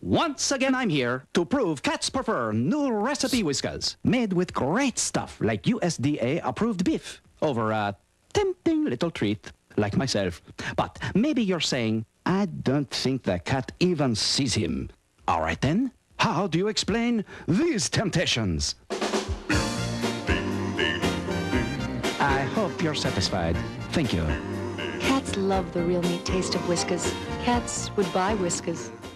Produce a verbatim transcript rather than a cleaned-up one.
Once again, I'm here to prove cats prefer new recipe Whiskas, made with great stuff like U S D A-approved beef, over a tempting little treat like myself. But maybe you're saying, I don't think the cat even sees him. All right then, how do you explain these temptations? I hope you're satisfied. Thank you. Cats love the real meat taste of Whiskas. Cats would buy Whiskas.